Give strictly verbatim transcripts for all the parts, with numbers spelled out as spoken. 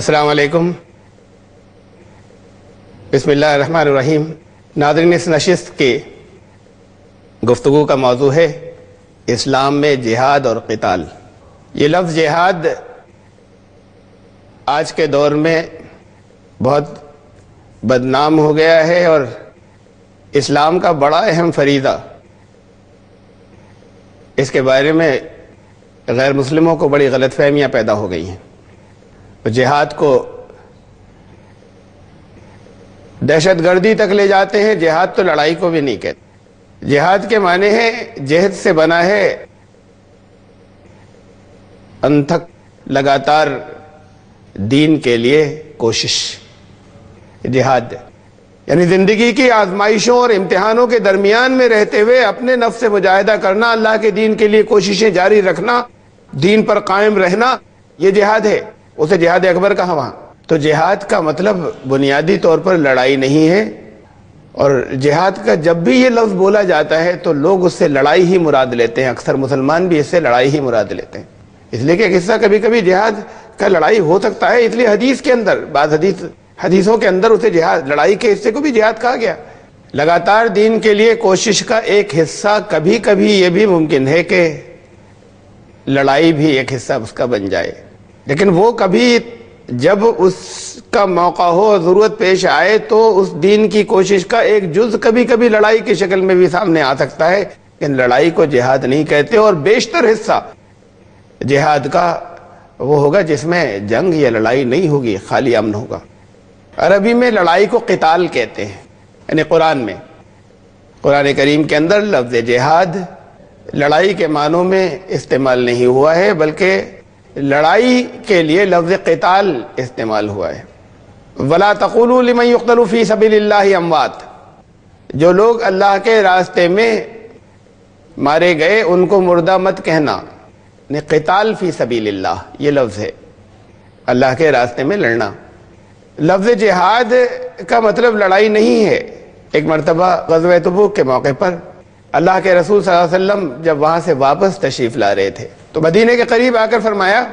السلام علیکم، بسم اللہ الرحمن الرحیم۔ ناظرین، اس نشست کی گفتگو کا موضوع ہے اسلام میں جہاد اور قتال۔ یہ لفظ جہاد آج کے دور میں بہت بدنام ہو گیا ہے اور اسلام کا بڑا اہم فریضہ، اس کے بارے میں غیر مسلموں کو بڑی غلط فہمیاں پیدا ہو گئی ہیں۔ جہاد کو دہشت گردی تک لے جاتے ہیں، جہاد تو لڑائی کو بھی نہیں کہتے۔ جہاد کے معنی ہے جہد سے بنا ہے انتھک لگاتار دین کے لیے کوشش، جہاد یعنی زندگی کی آزمائشوں اور امتحانوں کے درمیان میں رہتے ہوئے اپنے نفس سے مجاہدہ کرنا، اللہ کے دین کے لیے کوششیں جاری رکھنا، دین پر قائم رہنا، یہ جہاد ہے۔ اسے جہاد اکبر کہا وہاں۔ تو جہاد کا مطلب بنیادی طور پر لڑائی نہیں ہے، اور جہاد کا جب بھی یہ لفظ بولا جاتا ہے تو لوگ اس سے لڑائی ہی مراد لیتے ہیں، اکثر مسلمان بھی اس سے لڑائی ہی مراد لیتے ہیں، اس لیے کہ قصہ کبھی کبھی جہاد کا لڑائی ہو سکتا ہے، اس لیے حدیث کے اندر بعض حدیث حدیثوں کے اندر اسے جہاد، لڑائی کے حصے کو بھی جہاد کہا گیا۔ لگاتار دین کے لیے کوشش کا ایک حصہ کبھی کبھی یہ بھی ممکن ہے کہ لڑائی بھی ایک حصہ اس کا بن جائے، لیکن وہ کبھی جب اس کا موقع ہو اور ضرورت پیش آئے تو اس دین کی کوشش کا ایک جز کبھی کبھی لڑائی کی شکل میں بھی سامنے آ سکتا ہے، لیکن لڑائی کو جہاد نہیں کہتے، اور بیشتر حصہ جہاد کا وہ ہوگا جس میں جنگ یا لڑائی نہیں ہوگی، خالی امن ہوگا۔ عربی میں لڑائی کو قتال کہتے ہیں، یعنی قرآن میں، قرآن کریم کے اندر لفظ جہاد لڑائی کے معنوں میں استعمال نہیں ہوا ہے، بلکہ لڑائی کے لیے لفظ قتال استعمال ہوا ہے۔ وَلَا تَقُولُوا لِمَنْ يُقْتَلُ فِي سَبِيلِ اللَّهِ أَمْوَاتٌ، جو لوگ اللہ کے راستے میں مارے گئے ان کو مردہ مت کہنا، یعنی قتال فی سبیل اللہ یہ لفظ ہے، اللہ کے راستے میں لڑنا۔ لفظ جہاد کا مطلب لڑائی نہیں ہے۔ ایک مرتبہ غزوہ تبوک کے موقع پر اللہ کے رسول صلی اللہ علیہ وسلم جب وہاں سے واپس تشریف لا رہے تھے تو مدینے کے قریب آ کر فرمایا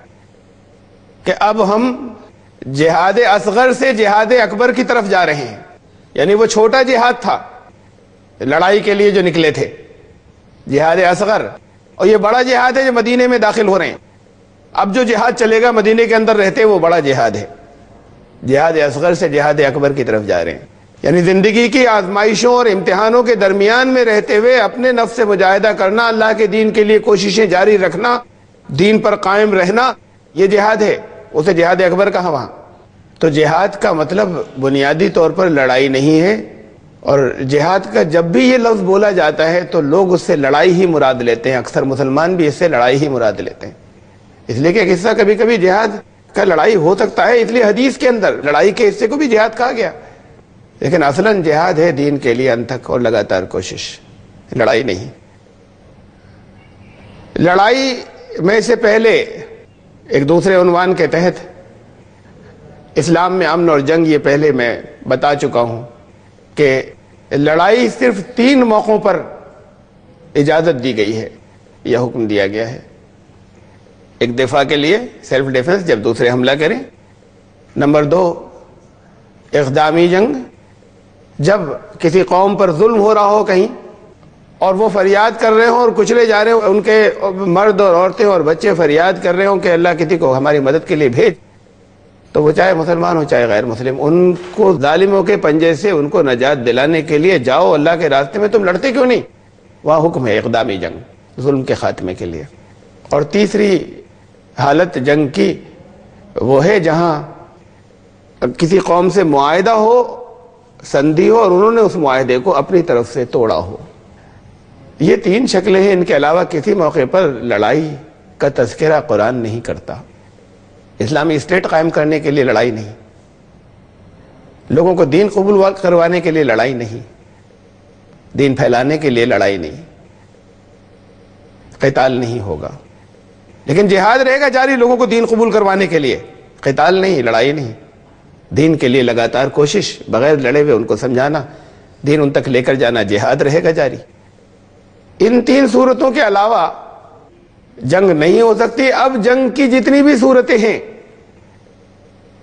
کہ اب ہم جہاد اصغر سے جہاد اکبر کی طرف جا رہے ہیں، یعنی وہ چھوٹا جہاد تھا لڑائی کے لیے جو نکلے تھے، جہاد اصغر، اور یہ بڑا جہاد ہے جو مدینے میں داخل ہو رہے ہیں۔ اب جو جہاد چلے گا مدینے کے اندر رہتے وہ بڑا جہاد ہے، جہاد اصغر سے جہاد اکبر کی طرف جا رہے ہیں، یعنی زندگی کی آزمائشوں اور امتحانوں کے درمیان میں رہتے ہوئے اپنے نفس سے مجاہدہ کرنا، اللہ کے دین کے لیے کوششیں جاری رکھنا، دین پر قائم رہنا، یہ جہاد ہے۔ اسے جہاد اکبر کہا وہاں۔ تو جہاد کا مطلب بنیادی طور پر لڑائی نہیں ہے، اور جہاد کا جب بھی یہ لفظ بولا جاتا ہے تو لوگ اس سے لڑائی ہی مراد لیتے ہیں، اکثر مسلمان بھی اس سے لڑائی ہی مراد لیتے ہیں، اس لیے کہ قصہ کبھی کبھی جہاد کا لڑائی ہو سکتا ہے، اس لیے حدیث کے اندر لڑائی کے حصے کو بھی جہاد کہا گیا، لیکن اصلاً جہاد ہے دین کے لیے انتھک اور لگاتار کوشش، لڑائی نہیں۔ لڑائی میں سے پہلے ایک دوسرے عنوان کے تحت اسلام میں امن اور جنگ، یہ پہلے میں بتا چکا ہوں کہ لڑائی صرف تین موقعوں پر اجازت دی گئی ہے، یہ حکم دیا گیا ہے۔ ایک دفاع کے لیے، سیلف ڈیفنس، جب دوسرے حملہ کریں۔ نمبر دو اقدامی جنگ، جب کسی قوم پر ظلم ہو رہا ہو کہیں اور وہ فریاد کر رہے ہوں اور کچلے جا رہے ہوں، ان کے مرد اور عورتیں اور بچے فریاد کر رہے ہوں کہ اللہ کسی کو ہماری مدد کے لیے بھیج، تو وہ چاہے مسلمان ہو چاہے غیر مسلم، ان کو ظالموں کے پنجے سے ان کو نجات دلانے کے لیے جاؤ اللہ کے راستے میں، تم لڑتے کیوں نہیں؟ وہاں حکم ہے اقدامی جنگ، ظلم کے خاتمے کے لیے۔ اور تیسری حالت جنگ کی وہ ہے جہاں کسی قوم سے معاہدہ ہو، سندھی ہو، اور انہوں نے اس معاہدے کو اپنی طرف سے توڑا ہو۔ یہ تین شکلیں ہیں، ان کے علاوہ کسی موقع پر لڑائی کا تذکرہ قرآن نہیں کرتا۔ اسلامی اسٹیٹ قائم کرنے کے لیے لڑائی نہیں، لوگوں کو دین قبول کروانے کے لیے لڑائی نہیں، دین پھیلانے کے لیے لڑائی نہیں، قتال نہیں ہوگا، لیکن جہاد رہے گا جاری لوگوں کو دین قبول کروانے کے لیے، قتال نہیں، لڑائی نہیں، دین کے لیے لگاتار کوشش، بغیر لڑے ہوئے ان کو سمجھانا، دین ان تک لے کر جانا، جہاد رہے گا جاری۔ ان تین صورتوں کے علاوہ جنگ نہیں ہو سکتی۔ اب جنگ کی جتنی بھی صورتیں ہیں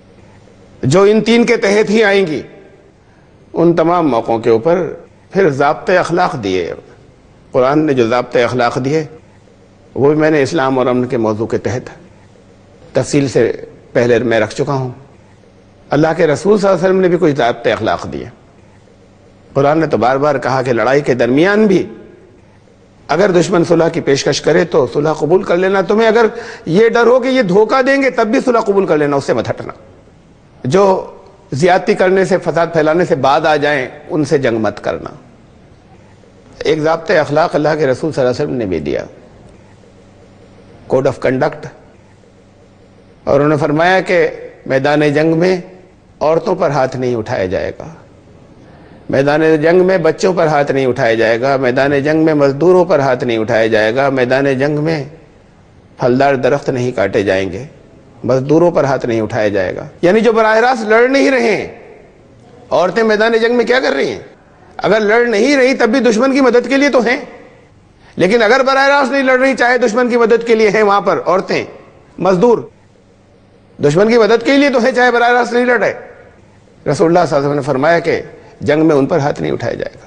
جو ان تین کے تحت ہی آئیں گی، ان تمام موقعوں کے اوپر پھر ضابطۂ اخلاق دیے۔ قرآن نے جو ضابطۂ اخلاق دیے وہ بھی میں نے اسلام اور امن کے موضوع کے تحت تفصیل سے پہلے میں رکھ چکا ہوں۔ اللہ کے رسول صلی اللہ علیہ وسلم نے بھی کچھ ضابطۂ اخلاق دیے۔ قرآن نے تو بار بار کہا کہ لڑائی کے درمیان بھی اگر دشمن صلح کی پیشکش کرے تو صلح قبول کر لینا، تمہیں اگر یہ ڈر ہو کہ یہ دھوکہ دیں گے تب بھی صلح قبول کر لینا، اس سے مت ہٹنا۔ جو زیادتی کرنے سے، فساد پھیلانے سے بعد آ جائیں ان سے جنگ مت کرنا۔ ایک ضابطۂ اخلاق اللہ کے رسول صلی اللہ علیہ وسلم نے بھی دیا، کوڈ آف کنڈکٹ، اور انہوں نے فرمایا کہ میدان جنگ میں عورتوں پر ہاتھ نہیں اٹھایا جائے گا، میدان جنگ میں بچوں پر ہاتھ نہیں اٹھایا جائے گا، میدان جنگ میں مزدوروں پر ہاتھ نہیں اٹھایا جائے گا، میدان جنگ میں پھلدار درخت نہیں کاٹے جائیں گے، مزدوروں پر ہاتھ نہیں اٹھایا جائے گا۔ یعنی جو براہ راست لڑ نہیں رہے ہیں، عورتیں میدان جنگ میں کیا کر رہی ہیں؟ اگر لڑ نہیں رہی تب بھی دشمن کی مدد کے لیے تو ہیں، لیکن اگر براہ راست نہیں لڑ رہی، چاہے دشمن کی مدد کے لیے ہیں، وہاں پر عورتیں، مزدور دشمن کی مدد کے لیے تو ہے، چاہے براہ راست نہیں لڑ رہے۔ رسول اللہ صلی اللہ علیہ وسلم نے فرمایا کہ جنگ میں ان پر ہاتھ نہیں اٹھایا جائے گا۔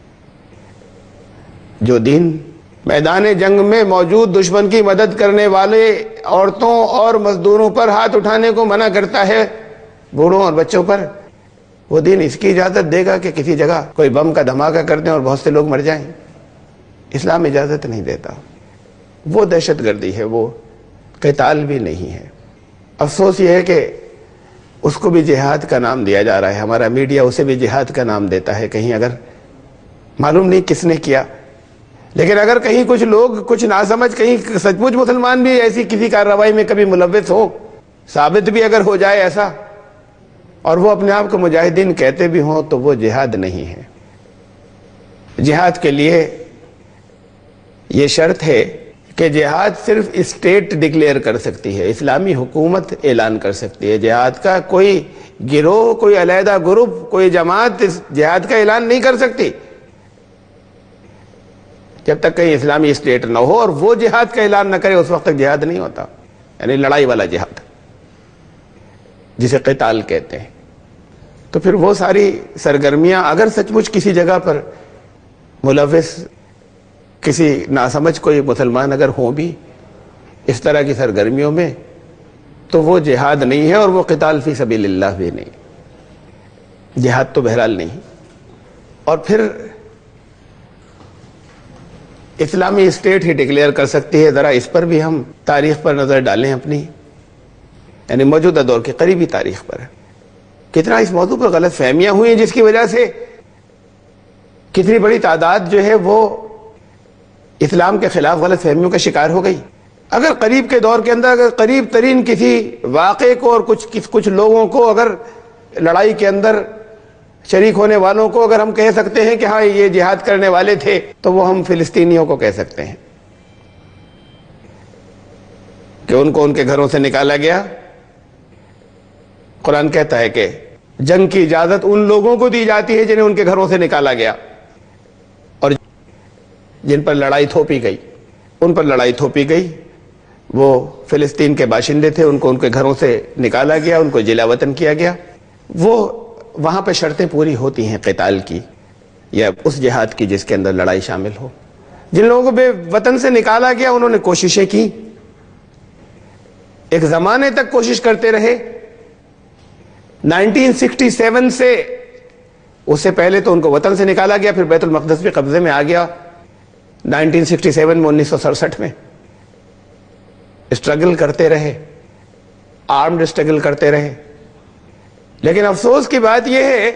جو دین میدان جنگ میں موجود دشمن کی مدد کرنے والے عورتوں اور مزدوروں پر ہاتھ اٹھانے کو منع کرتا ہے، بوڑھوں اور بچوں پر، وہ دین اس کی اجازت دے گا کہ کسی جگہ کوئی بم کا دھماکہ کر دیں اور بہت سے لوگ مر جائیں؟ اسلام اجازت نہیں دیتا۔ وہ دہشت گردی ہے، وہ قتال بھی نہیں ہے۔ افسوس یہ ہے کہ اس کو بھی جہاد کا نام دیا جا رہا ہے، ہمارا میڈیا اسے بھی جہاد کا نام دیتا ہے۔ کہیں اگر معلوم نہیں کس نے کیا، لیکن اگر کہیں کچھ لوگ کچھ ناسمجھ، کہیں سچ مچ مسلمان بھی ایسی کسی کارروائی میں کبھی ملوث ہو، ثابت بھی اگر ہو جائے ایسا، اور وہ اپنے آپ کو مجاہدین کہتے بھی ہوں، تو وہ جہاد نہیں ہے۔ جہاد کے لیے یہ شرط ہے کہ جہاد صرف اسٹیٹ ڈکلیئر کر سکتی ہے، اسلامی حکومت اعلان کر سکتی ہے۔ جہاد کا کوئی گروہ، کوئی علیحدہ گروپ، کوئی جماعت اس جہاد کا اعلان نہیں کر سکتی جب تک کہیں اسلامی اسٹیٹ نہ ہو، اور وہ جہاد کا اعلان نہ کرے اس وقت تک جہاد نہیں ہوتا، یعنی لڑائی والا جہاد جسے قتال کہتے ہیں۔ تو پھر وہ ساری سرگرمیاں اگر سچ مچ کسی جگہ پر ملوث کسی ناسمجھ کوئی مسلمان اگر ہوں بھی اس طرح کی سرگرمیوں میں، تو وہ جہاد نہیں ہے، اور وہ قتال فی سبیل اللہ بھی نہیں، جہاد تو بہرحال نہیں۔ اور پھر اسلامی اسٹیٹ ہی ڈکلیئر کر سکتی ہے۔ ذرا اس پر بھی ہم تاریخ پر نظر ڈالیں اپنی، یعنی موجودہ دور کی قریبی تاریخ پر کتنا اس موضوع پر غلط فہمیاں ہوئی ہیں، جس کی وجہ سے کتنی بڑی تعداد جو ہے وہ اسلام کے خلاف غلط فہمیوں کا شکار ہو گئی۔ اگر قریب کے دور کے اندر اگر قریب ترین کسی واقعے کو اور کچھ کچھ لوگوں کو اگر لڑائی کے اندر شریک ہونے والوں کو اگر ہم کہہ سکتے ہیں کہ ہاں یہ جہاد کرنے والے تھے، تو وہ ہم فلسطینیوں کو کہہ سکتے ہیں کہ ان کو ان کے گھروں سے نکالا گیا۔ قرآن کہتا ہے کہ جنگ کی اجازت ان لوگوں کو دی جاتی ہے جنہیں ان کے گھروں سے نکالا گیا، اور جن پر لڑائی تھوپی گئی، ان پر لڑائی تھوپی گئی، وہ فلسطین کے باشندے تھے، ان کو ان کے گھروں سے نکالا گیا، ان کو جلا وطن کیا گیا۔ وہ وہاں پہ شرطیں پوری ہوتی ہیں قتال کی یا اس جہاد کی جس کے اندر لڑائی شامل ہو۔ جن لوگوں کو بے وطن سے نکالا گیا انہوں نے کوششیں کی، ایک زمانے تک کوشش کرتے رہے۔ نائنٹین سکسٹی سیون سے، اس سے پہلے تو ان کو وطن سے نکالا گیا، پھر بیت المقدس بھی قبضے میں آ گیا نائنٹین سکسٹی سیون میں، انیس سو سڑسٹھ میں اسٹرگل کرتے رہے، آرمڈ اسٹرگل کرتے رہے۔ لیکن افسوس کی بات یہ ہے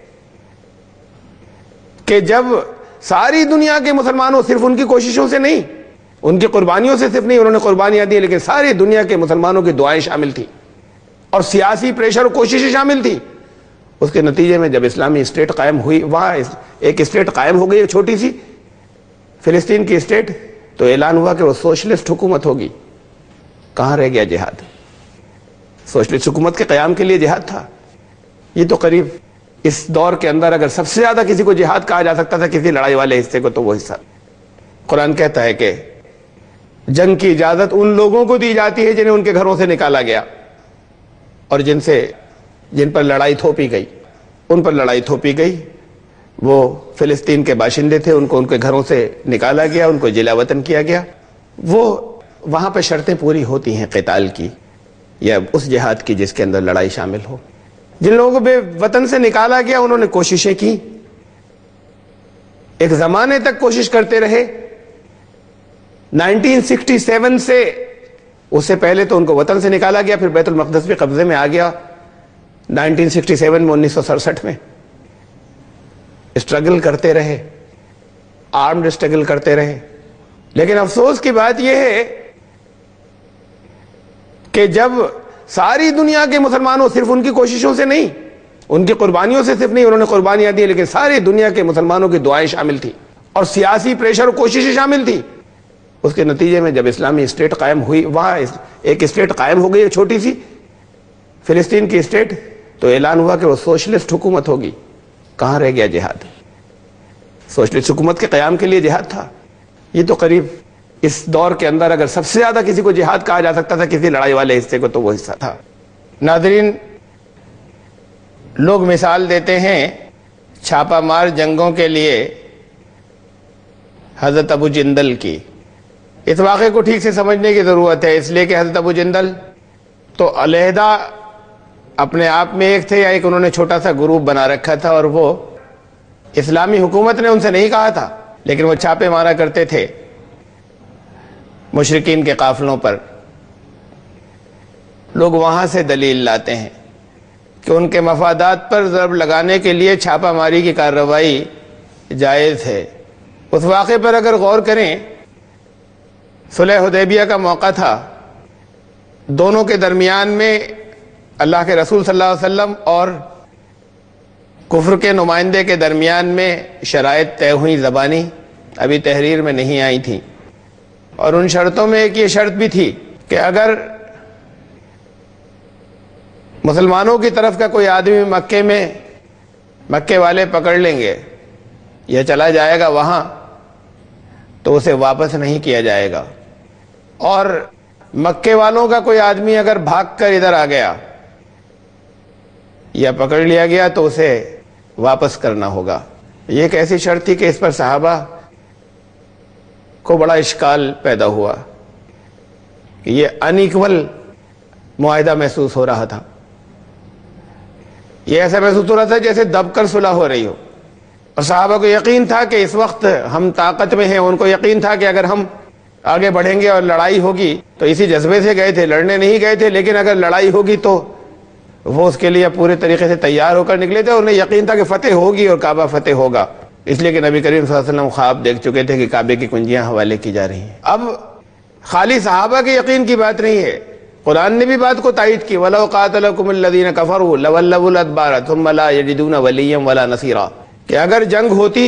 کہ جب ساری دنیا کے مسلمانوں، صرف ان کی کوششوں سے نہیں، ان کی قربانیوں سے صرف نہیں، انہوں نے قربانیاں دی، لیکن ساری دنیا کے مسلمانوں کی دعائیں شامل تھیں اور سیاسی پریشر اور کوششیں شامل تھیں، اس کے نتیجے میں جب اسلامی اسٹیٹ قائم ہوئی، وہاں ایک اسٹیٹ قائم ہو گئی چھوٹی سی فلسطین کی اسٹیٹ، تو اعلان ہوا کہ وہ سوشلسٹ حکومت ہوگی۔ کہاں رہ گیا جہاد؟ سوشلسٹ حکومت کے قیام کے لیے جہاد تھا۔ یہ تو قریب اس دور کے اندر اگر سب سے زیادہ کسی کو جہاد کہا جا سکتا تھا کسی لڑائی والے حصے کو، تو وہ حصہ۔ قرآن کہتا ہے کہ جنگ کی اجازت ان لوگوں کو دی جاتی ہے جنہیں ان کے گھروں سے نکالا گیا اور جن سے جن پر لڑائی تھوپی گئی، ان پر لڑائی تھوپی گئی، وہ فلسطین کے باشندے تھے، ان کو ان کے گھروں سے نکالا گیا، ان کو جلا وطن کیا گیا۔ وہ وہاں پہ شرطیں پوری ہوتی ہیں قتال کی یا اس جہاد کی جس کے اندر لڑائی شامل ہو۔ جن لوگوں کو بے وطن سے نکالا گیا انہوں نے کوششیں کی، ایک زمانے تک کوشش کرتے رہے۔ نائنٹین سکسٹی سیون سے، اس سے پہلے تو ان کو وطن سے نکالا گیا، پھر بیت المقدس بھی قبضے میں آ گیا نائنٹین سکسٹی سیون میں، انیس سو سڑسٹھ میں۔ اسٹرگل کرتے رہے، آرمڈ اسٹرگل کرتے رہے، لیکن افسوس کی بات یہ ہے کہ جب ساری دنیا کے مسلمانوں، صرف ان کی کوششوں سے نہیں، ان کی قربانیوں سے صرف نہیں، انہوں نے قربانیاں دی، لیکن ساری دنیا کے مسلمانوں کی دعائیں شامل تھی اور سیاسی پریشر اور کوششیں شامل تھی، اس کے نتیجے میں جب اسلامی اسٹیٹ قائم ہوئی، وہاں ایک اسٹیٹ قائم ہو گئی چھوٹی سی فلسطین کی اسٹیٹ، تو اعلان ہوا کہ وہ سوشلسٹ حکومت ہوگی۔ کہاں رہ گیا جہاد؟ سوشلسٹ حکومت کے قیام کے لیے جہاد تھا۔ یہ تو قریب اس دور کے اندر اگر سب سے زیادہ کسی کو جہاد کہا جا سکتا تھا کسی لڑائی والے حصے کو، تو وہ حصہ تھا۔ ناظرین، لوگ مثال دیتے ہیں چھاپا مار جنگوں کے لیے حضرت ابو جندل کی۔ اس واقعے کو ٹھیک سے سمجھنے کی ضرورت ہے، اس لیے کہ حضرت ابو جندل تو علیحدہ اپنے آپ میں ایک تھے، یا ایک انہوں نے چھوٹا سا گروپ بنا رکھا تھا، اور وہ اسلامی حکومت نے ان سے نہیں کہا تھا، لیکن وہ چھاپے مارا کرتے تھے مشرکین کے قافلوں پر۔ لوگ وہاں سے دلیل لاتے ہیں کہ ان کے مفادات پر ضرب لگانے کے لیے چھاپہ ماری کی کارروائی جائز ہے۔ اس واقعے پر اگر غور کریں، صلح حدیبیہ کا موقع تھا، دونوں کے درمیان میں اللہ کے رسول صلی اللہ علیہ وسلم اور کفر کے نمائندے کے درمیان میں شرائط طے ہوئی، زبانی ابھی تحریر میں نہیں آئی تھی، اور ان شرطوں میں ایک یہ شرط بھی تھی کہ اگر مسلمانوں کی طرف کا کوئی آدمی مکے میں مکے والے پکڑ لیں گے یا چلا جائے گا وہاں، تو اسے واپس نہیں کیا جائے گا، اور مکے والوں کا کوئی آدمی اگر بھاگ کر ادھر آ گیا یا پکڑ لیا گیا تو اسے واپس کرنا ہوگا۔ یہ ایک ایسی شرط تھی کہ اس پر صحابہ کو بڑا اشکال پیدا ہوا کہ یہ ان ایکول معاہدہ محسوس ہو رہا تھا، یہ ایسا محسوس ہو رہا تھا جیسے دب کر صلح ہو رہی ہو، اور صحابہ کو یقین تھا کہ اس وقت ہم طاقت میں ہیں، ان کو یقین تھا کہ اگر ہم آگے بڑھیں گے اور لڑائی ہوگی، تو اسی جذبے سے گئے تھے، لڑنے نہیں گئے تھے، لیکن اگر لڑائی ہوگی تو وہ اس کے لیے پورے طریقے سے تیار ہو کر نکلے تھے، انہیں یقین تھا کہ فتح ہوگی اور کعبہ فتح ہوگا، اس لیے کہ نبی کریم صلی اللہ علیہ وسلم خواب دیکھ چکے تھے کہ کعبے کی کنجیاں حوالے کی جا رہی ہیں۔ اب خالی صحابہ کے یقین کی بات نہیں ہے، قرآن نے بھی بات کو تائید کی، وَلَوْ قَاتَلَكُمُ الَّذِينَ كَفَرُوا لَوَلَّوُا الْأَدْبَارَ ثُمَّ لَا يَجِدُونَ وَلِيًّا وَلَا نَصِيرًا، کہ اگر جنگ ہوتی،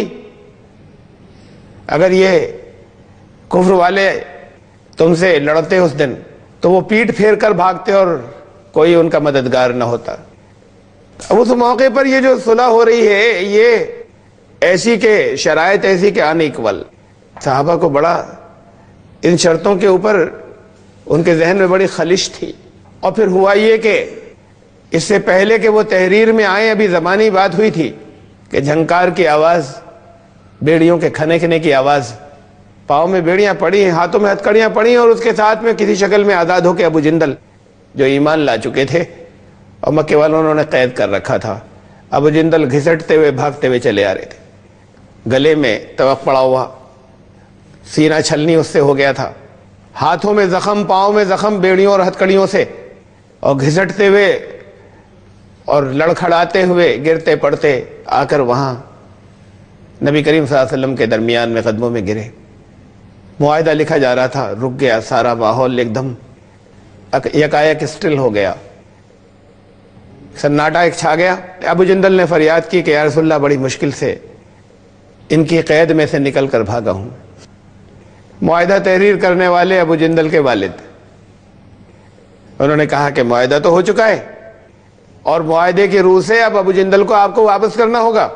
اگر یہ کفر والے تم سے لڑتے اس دن، تو وہ پیٹ پھیر کر بھاگتے اور کوئی ان کا مددگار نہ ہوتا۔ اب اس موقع پر یہ جو صلح ہو رہی ہے، یہ ایسی کہ شرائط ایسی کہ ان ایکول، صحابہ کو بڑا ان شرطوں کے اوپر ان کے ذہن میں بڑی خلش تھی۔ اور پھر ہوا یہ کہ اس سے پہلے کہ وہ تحریر میں آئیں، ابھی زمانی بات ہوئی تھی کہ جھنکار کی آواز، بیڑیوں کے کھنکنے کی آواز، پاؤں میں بیڑیاں پڑی ہیں، ہاتھوں میں ہتھکڑیاں پڑی ہیں، اور اس کے ساتھ میں کسی شکل میں آزاد ہو کے ابو جندل جو ایمان لا چکے تھے اور مکے والوں انہوں نے قید کر رکھا تھا، ابو جندل گھسٹتے ہوئے بھاگتے ہوئے چلے آ رہے تھے، گلے میں توق پڑا ہوا، سینہ چھلنی اس سے ہو گیا تھا، ہاتھوں میں زخم، پاؤں میں زخم بیڑیوں اور ہتھکڑیوں سے، اور گھسٹتے ہوئے اور لڑکھڑاتے ہوئے گرتے پڑتے آ کر وہاں نبی کریم صلی اللہ علیہ وسلم کے درمیان میں قدموں میں گرے۔ معاہدہ لکھا جا رہا تھا، رک گیا سارا ماحول، ایک دم یکایک اسٹل ہو گیا، سناٹا ایک چھا گیا۔ ابو جندل نے فریاد کی کہ یا رسول اللہ، بڑی مشکل سے ان کی قید میں سے نکل کر بھاگا ہوں۔ معاہدہ تحریر کرنے والے ابو جندل کے والد، انہوں نے کہا کہ معاہدہ تو ہو چکا ہے، اور معاہدے کی روح سے اب ابو جندل کو آپ کو واپس کرنا ہوگا۔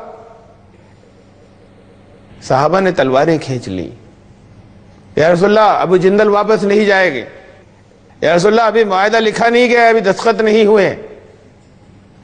صحابہ نے تلواریں کھینچ لی، یا رسول اللہ ابو جندل واپس نہیں جائے گے، یا رسول اللہ ابھی معاہدہ لکھا نہیں گیا، ابھی دستخط نہیں ہوئے ہیں۔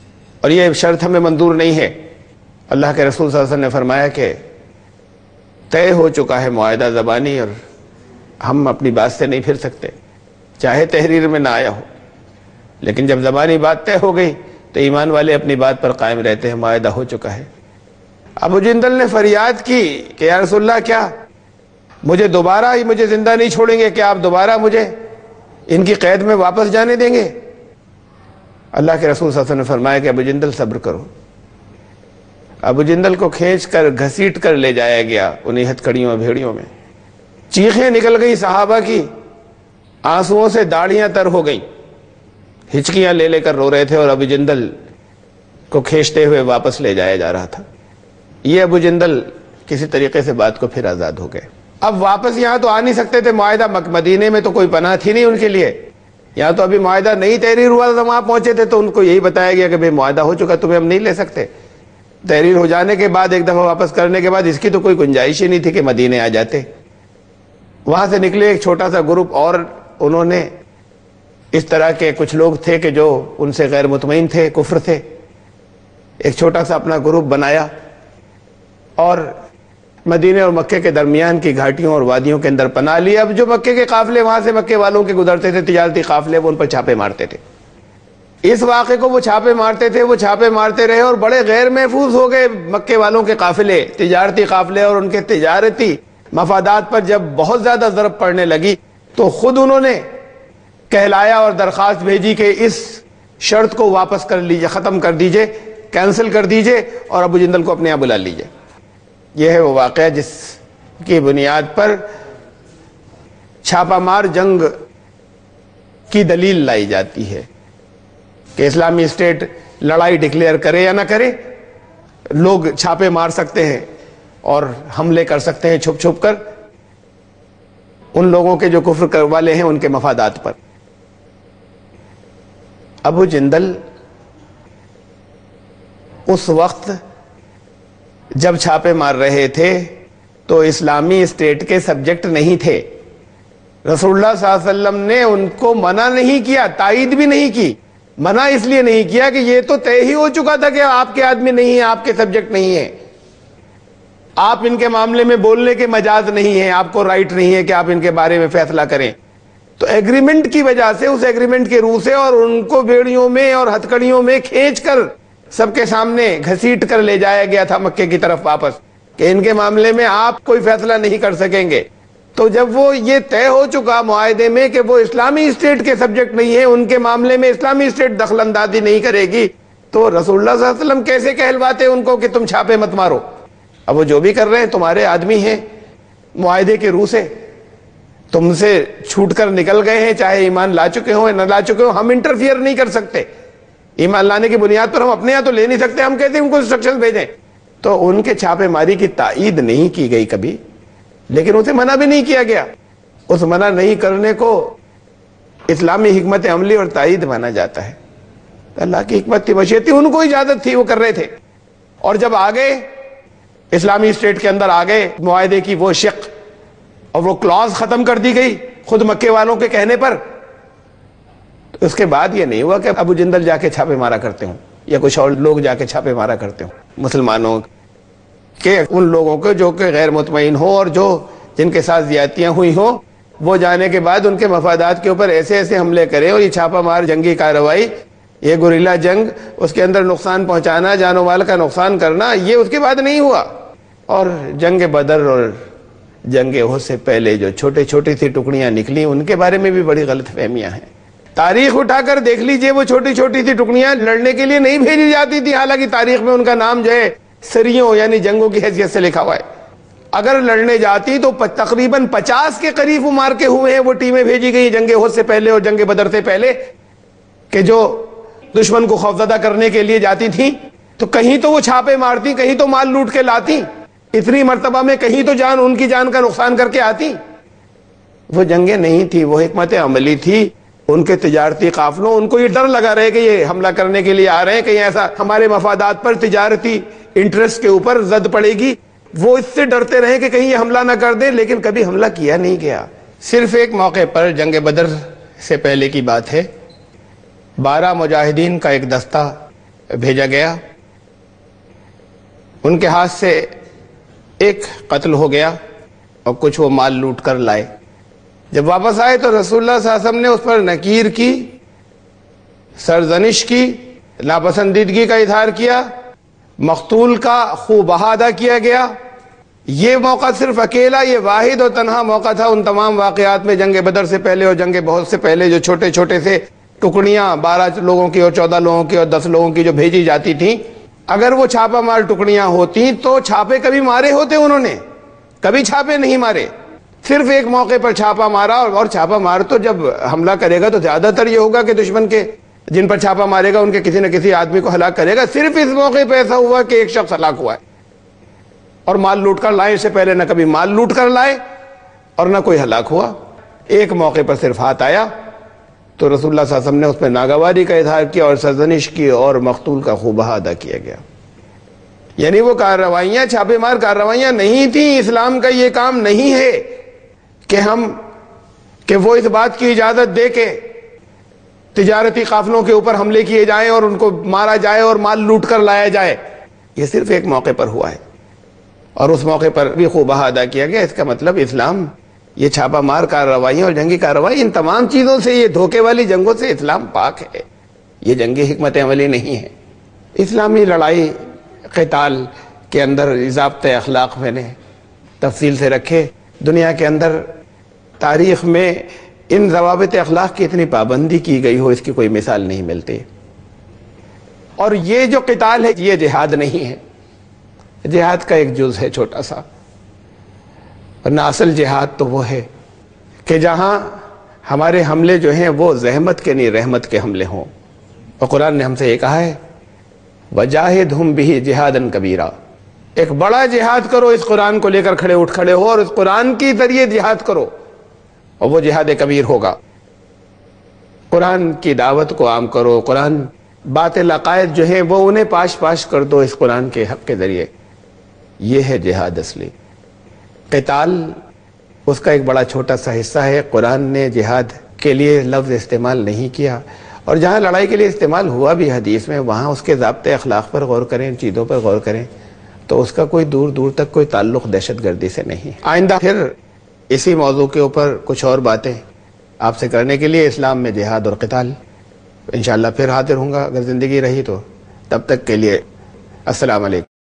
اور یہ شرط ہمیں منظور نہیں ہے۔ اللہ کے رسول صلی اللہ علیہ وسلم نے فرمایا کہ طے ہو چکا ہے معاہدہ زبانی، اور ہم اپنی بات سے نہیں پھر سکتے، چاہے تحریر میں نہ آیا ہو، لیکن جب زبانی بات طے ہو گئی تو ایمان والے اپنی بات پر قائم رہتے ہیں، معاہدہ ہو چکا ہے۔ ابو جندل نے فریاد کی کہ یا رسول اللہ، کیا مجھے دوبارہ ہی مجھے زندہ نہیں چھوڑیں گے؟ کیا آپ دوبارہ مجھے ان کی قید میں واپس جانے دیں گے؟ اللہ کے رسول صلی اللہ علیہ وسلم نے فرمایا کہ ابو جندل صبر کرو۔ ابو جندل کو کھینچ کر گھسیٹ کر لے جایا گیا انہیں ہتھکڑیوں بھیڑیوں میں، چیخیں نکل گئی صحابہ کی، آنسوؤں سے داڑیاں تر ہو گئیں، ہچکیاں لے لے کر رو رہے تھے، اور ابو جندل کو کھینچتے ہوئے واپس لے جایا جا رہا تھا۔ یہ ابو جندل کسی طریقے سے بات کو پھر آزاد ہو گئے۔ اب واپس یہاں تو آ نہیں سکتے تھے، معاہدہ مدینے میں تو کوئی پناہ تھی نہیں ان کے لیے، یہاں تو ابھی معاہدہ نہیں تحریر ہوا تھا، وہاں پہنچے تھے تو ان کو یہی بتایا گیا کہ بھئی معاہدہ ہو چکا، تمہیں ہم نہیں لے سکتے۔ تحریر ہو جانے کے بعد ایک دفعہ واپس کرنے کے بعد اس کی تو کوئی گنجائش ہی نہیں تھی کہ مدینے آ جاتے۔ وہاں سے نکلے ایک چھوٹا سا گروپ، اور انہوں نے اس طرح کے کچھ لوگ تھے کہ جو ان سے غیر مطمئن تھے، کفر تھے، ایک چھوٹا سا اپنا گروپ بنایا اور مدینے اور مکے کے درمیان کی گھاٹیوں اور وادیوں کے اندر پناہ لی۔ اب جو مکے کے قافلے وہاں سے مکے والوں کے گزرتے تھے، تجارتی قافلے، وہ ان پر چھاپے مارتے تھے۔ اس واقعے کو وہ چھاپے مارتے تھے، وہ چھاپے مارتے رہے، اور بڑے غیر محفوظ ہو گئے مکے والوں کے قافلے، تجارتی قافلے، اور ان کے تجارتی مفادات پر جب بہت زیادہ ضرب پڑنے لگی تو خود انہوں نے کہلایا اور درخواست بھیجی کہ اس شرط کو واپس کر لیجئے، ختم کر دیجئے، کینسل کر دیجئے، اور ابو جندل کو اپنے یہاں بلا لیجئے۔ یہ ہے وہ واقعہ جس کی بنیاد پر چھاپہ مار جنگ کی دلیل لائی جاتی ہے کہ اسلامی اسٹیٹ لڑائی ڈکلیئر کرے یا نہ کرے، لوگ چھاپے مار سکتے ہیں اور حملے کر سکتے ہیں چھپ چھپ کر ان لوگوں کے جو کفر والے ہیں ان کے مفادات پر۔ ابو جندل اس وقت جب چھاپے مار رہے تھے تو اسلامی اسٹیٹ کے سبجیکٹ نہیں تھے۔ رسول اللہ صلی اللہ علیہ وسلم نے ان کو منع نہیں کیا، تائید بھی نہیں کی۔ منع اس لیے نہیں کیا کہ یہ تو طے ہی ہو چکا تھا کہ آپ کے آدمی نہیں ہیں، آپ کے سبجیکٹ نہیں ہیں، آپ ان کے معاملے میں بولنے کے مجاز نہیں ہیں، آپ کو رائٹ نہیں ہے کہ آپ ان کے بارے میں فیصلہ کریں۔ تو ایگریمنٹ کی وجہ سے، اس ایگریمنٹ کے روح سے، اور ان کو بیڑیوں میں اور ہتھکڑیوں میں کھینچ کر سب کے سامنے گھسیٹ کر لے جایا گیا تھا مکے کی طرف واپس، کہ ان کے معاملے میں آپ کوئی فیصلہ نہیں کر سکیں گے۔ تو جب وہ یہ طے ہو چکا معاہدے میں کہ وہ اسلامی اسٹیٹ کے سبجیکٹ نہیں ہیں، ان کے معاملے میں اسلامی اسٹیٹ دخل اندازی نہیں کرے گی، تو رسول اللہ صلی اللہ علیہ وسلم کیسے کہلواتے ان کو کہ تم چھاپے مت مارو؟ اب وہ جو بھی کر رہے ہیں تمہارے آدمی ہیں، معاہدے کے روح سے تم سے چھوٹ کر نکل گئے ہیں، چاہے ایمان لا چکے ہوں یا نہ لا چکے ہوں، ہم انٹرفیئر نہیں کر سکتے۔ ایمان لانے کی بنیاد پر ہم اپنے یہاں تو لے نہیں سکتے، ہم کہتے ہیں ان کو انسٹرکشن بھیجیں۔ تو ان کے چھاپے ماری کی تائید نہیں کی گئی کبھی، لیکن اسے منع بھی نہیں کیا گیا۔ اس منع نہیں کرنے کو اسلامی حکمت عملی اور تائید مانا جاتا ہے۔ اللہ کی حکمت تھی، مشیت تھی، ان کو اجازت تھی، وہ کر رہے تھے۔ اور جب آگے اسلامی اسٹیٹ کے اندر آگے معاہدے کی وہ شق اور وہ کلاز ختم کر دی گئی خود مکے والوں کے کہنے پر، اس کے بعد یہ نہیں ہوا کہ ابو جندل جا کے چھاپے مارا کرتے ہوں یا کچھ اور لوگ جا کے چھاپے مارا کرتے ہوں مسلمانوں کے، ان لوگوں کے جو کہ غیر مطمئن ہو اور جو جن کے ساتھ زیادتیاں ہوئی ہوں، وہ جانے کے بعد ان کے مفادات کے اوپر ایسے ایسے حملے کریں، اور یہ چھاپا مار جنگی کارروائی، یہ گوریلا جنگ، اس کے اندر نقصان پہنچانا، جان و مال کا نقصان کرنا، یہ اس کے بعد نہیں ہوا۔ اور جنگ بدر اور جنگ احد سے پہلے جو چھوٹے چھوٹی سی ٹکڑیاں نکلی، ان کے بارے میں بھی بڑی غلط فہمیاں ہیں۔ تاریخ اٹھا کر دیکھ لیجئے، وہ چھوٹی چھوٹی سی ٹکڑیاں لڑنے کے لیے نہیں بھیجی جاتی تھی، حالانکہ تاریخ میں ان کا نام جو ہے سریوں یعنی جنگوں کی حیثیت سے لکھا ہوا ہے۔ اگر لڑنے جاتی تو تقریباً پچاس کے قریب وہ مارکے ہوئے ہیں، وہ ٹیمیں بھیجی گئی جنگ احد سے پہلے اور جنگ بدر سے پہلے، کہ جو دشمن کو خوفزدہ کرنے کے لیے جاتی تھیں، تو کہیں تو وہ چھاپے مارتی، کہیں تو مال لوٹ کے لاتی، اتنی مرتبہ میں کہیں تو جان ان کی جان کا نقصان کر کے آتی۔ وہ جنگیں نہیں تھی، وہ حکمت عملی تھی۔ ان کے تجارتی قافلوں، ان کو یہ ڈر لگا رہے کہ یہ حملہ کرنے کے لیے آ رہے ہیں، کہیں ایسا ہمارے مفادات پر تجارتی انٹرسٹ کے اوپر زد پڑے گی، وہ اس سے ڈرتے رہے کہ کہیں یہ حملہ نہ کر دیں، لیکن کبھی حملہ کیا نہیں گیا۔ صرف ایک موقع پر، جنگ بدر سے پہلے کی بات ہے، بارہ مجاہدین کا ایک دستہ بھیجا گیا، ان کے ہاتھ سے ایک قتل ہو گیا اور کچھ وہ مال لوٹ کر لائے۔ جب واپس آئے تو رسول اللہ صلی اللہ علیہ وسلم نے اس پر نکیر کی، سرزنش کی، ناپسندیدگی کا اظہار کیا، مقتول کا خوب بہا ادا کیا گیا۔ یہ موقع صرف اکیلا، یہ واحد اور تنہا موقع تھا ان تمام واقعات میں، جنگ بدر سے پہلے اور جنگ بہت سے پہلے، جو چھوٹے چھوٹے سے ٹکڑیاں بارہ لوگوں کی اور چودہ لوگوں کی اور دس لوگوں کی جو بھیجی جاتی تھیں، اگر وہ چھاپا مار ٹکڑیاں ہوتی تو چھاپے کبھی مارے ہوتے؟ انہوں نے کبھی چھاپے نہیں مارے، صرف ایک موقع پر چھاپا مارا۔ اور چھاپا مار تو جب حملہ کرے گا تو زیادہ تر یہ ہوگا کہ دشمن کے جن پر چھاپا مارے گا ان کے کسی نہ کسی آدمی کو ہلاک کرے گا۔ صرف اس موقع پہ ایسا ہوا کہ ایک شخص ہلاک ہوا ہے، اور مال لوٹ کر لائے، اس سے پہلے نہ کبھی مال لوٹ کر لائے اور نہ کوئی ہلاک ہوا۔ ایک موقع پر صرف ہاتھ آیا تو رسول اللہ صلی اللہ علیہ وسلم نے اس پہ ناگواری کا اظہار کیا اور سرزنش کی، اور مقتول کا خوب بہا ادا کیا گیا۔ یعنی وہ کارروائیاں چھاپے مار کارروائیاں نہیں تھیں۔ اسلام کا یہ کام نہیں ہے کہ ہم کہ وہ اس بات کی اجازت دے کے تجارتی قافلوں کے اوپر حملے کیے جائیں اور ان کو مارا جائے اور مال لوٹ کر لایا جائے۔ یہ صرف ایک موقع پر ہوا ہے، اور اس موقع پر بھی خوب بہا ادا کیا گیا۔ اس کا مطلب اسلام یہ چھاپا مار کارروائیاں اور جنگی کارروائی، ان تمام چیزوں سے، یہ دھوکے والی جنگوں سے اسلام پاک ہے۔ یہ جنگی حکمت عملی نہیں ہے۔ اسلامی لڑائی قتال کے اندر ضابطۂ اخلاق میں نے تفصیل سے رکھے۔ دنیا کے اندر تاریخ میں ان ضوابط اخلاق کی اتنی پابندی کی گئی ہو، اس کی کوئی مثال نہیں ملتی۔ اور یہ جو قتال ہے یہ جہاد نہیں ہے، جہاد کا ایک جز ہے چھوٹا سا، ورنہ اصل جہاد تو وہ ہے کہ جہاں ہمارے حملے جو ہیں وہ زحمت کے نہیں رحمت کے حملے ہوں۔ اور قرآن نے ہم سے یہ کہا ہے وَجَاهِدْهُمْ بِهِ جِهَادًا كَبِيرًا، ایک بڑا جہاد کرو، اس قرآن کو لے کر کھڑے اٹھ کھڑے ہو اور اس قرآن کی ذریعے جہاد کرو، اور وہ جہاد کبیر ہوگا۔ قرآن کی دعوت کو عام کرو، قرآن باطل عقائد جو ہیں وہ انہیں پاش پاش کر دو اس قرآن کے حق کے ذریعے۔ یہ ہے جہاد اصلی۔ قتال اس کا ایک بڑا چھوٹا سا حصہ ہے۔ قرآن نے جہاد کے لیے لفظ استعمال نہیں کیا، اور جہاں لڑائی کے لیے استعمال ہوا بھی حدیث میں، وہاں اس کے ضابطۂ اخلاق پر غور کریں، ان چیزوں پر غور کریں، تو اس کا کوئی دور دور تک کوئی تعلق دہشت گردی سے نہیں۔ آئندہ پھر اسی موضوع کے اوپر کچھ اور باتیں آپ سے کرنے کے لیے، اسلام میں جہاد اور قتال، انشاءاللہ پھر حاضر ہوں گا اگر زندگی رہی تو۔ تب تک کے لیے السلام علیکم۔